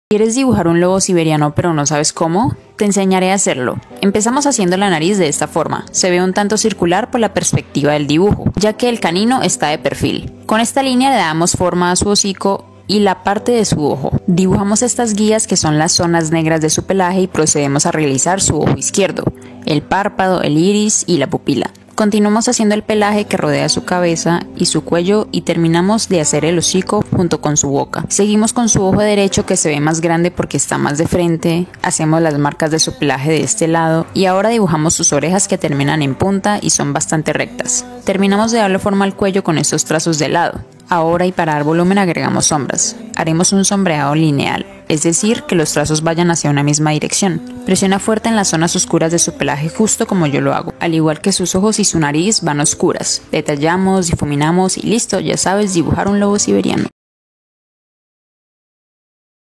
¿Quieres dibujar un lobo siberiano pero no sabes cómo? Te enseñaré a hacerlo. Empezamos haciendo la nariz de esta forma. Se ve un tanto circular por la perspectiva del dibujo, ya que el canino está de perfil. Con esta línea le damos forma a su hocico y la parte de su ojo. Dibujamos estas guías que son las zonas negras de su pelaje y procedemos a realizar su ojo izquierdo, el párpado, el iris y la pupila. Continuamos haciendo el pelaje que rodea su cabeza y su cuello y terminamos de hacer el hocico junto con su boca. Seguimos con su ojo derecho que se ve más grande porque está más de frente, hacemos las marcas de su pelaje de este lado y ahora dibujamos sus orejas que terminan en punta y son bastante rectas. Terminamos de darle forma al cuello con estos trazos de lado. Ahora y para dar volumen agregamos sombras. Haremos un sombreado lineal, es decir, que los trazos vayan hacia una misma dirección. Presiona fuerte en las zonas oscuras de su pelaje justo como yo lo hago. Al igual que sus ojos y su nariz van oscuras. Detallamos, difuminamos y listo, ya sabes dibujar un lobo siberiano.